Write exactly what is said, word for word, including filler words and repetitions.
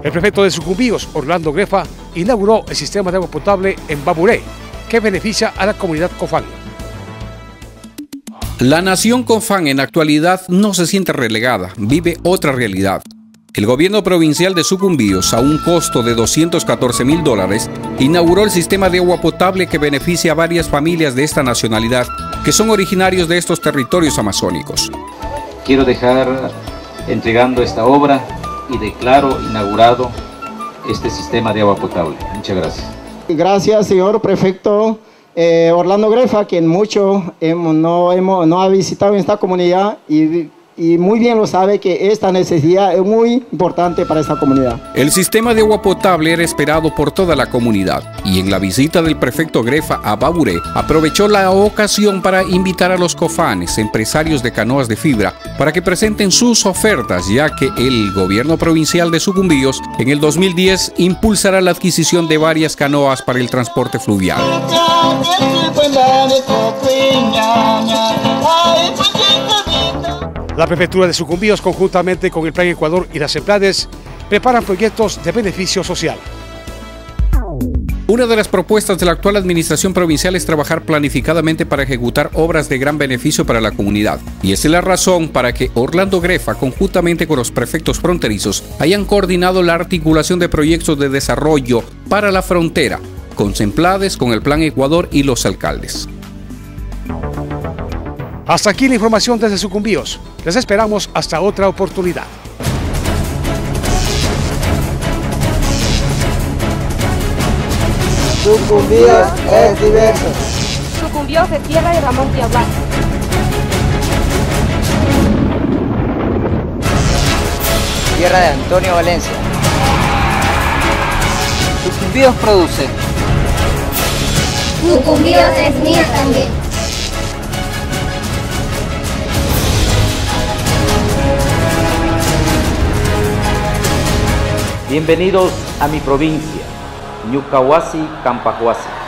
El prefecto de Sucumbíos, Orlando Grefa, inauguró el sistema de agua potable en Baburé, que beneficia a la comunidad Cofán. La nación Cofán en la actualidad no se siente relegada, vive otra realidad. El gobierno provincial de Sucumbíos, a un costo de doscientos catorce mil dólares, inauguró el sistema de agua potable que beneficia a varias familias de esta nacionalidad que son originarios de estos territorios amazónicos. Quiero dejar entregando esta obra y declaro inaugurado este sistema de agua potable. Muchas gracias. Gracias, señor prefecto eh, Orlando Grefa, quien mucho hemos, no, hemos, no ha visitado en esta comunidad y, y muy bien lo sabe que esta necesidad es muy importante para esta comunidad. El sistema de agua potable era esperado por toda la comunidad y en la visita del prefecto Grefa a Baburé aprovechó la ocasión para invitar a los cofanes, empresarios de canoas de fibra, para que presenten sus ofertas, ya que el gobierno provincial de Sucumbíos en el dos mil diez impulsará la adquisición de varias canoas para el transporte fluvial. La prefectura de Sucumbíos, conjuntamente con el Plan Ecuador y las EPLADES, preparan proyectos de beneficio social. Una de las propuestas de la actual administración provincial es trabajar planificadamente para ejecutar obras de gran beneficio para la comunidad. Y esa es la razón para que Orlando Grefa, conjuntamente con los prefectos fronterizos, hayan coordinado la articulación de proyectos de desarrollo para la frontera, con EPLADES, con el Plan Ecuador y los alcaldes. Hasta aquí la información desde Sucumbíos. Les esperamos hasta otra oportunidad. Sucumbíos es diverso. Sucumbíos es tierra de Ramón Tiahuán. Tierra de Antonio Valencia. Sucumbíos produce. Sucumbíos es mía también. Bienvenidos a mi provincia, Ñucahuasi, Campahuasi.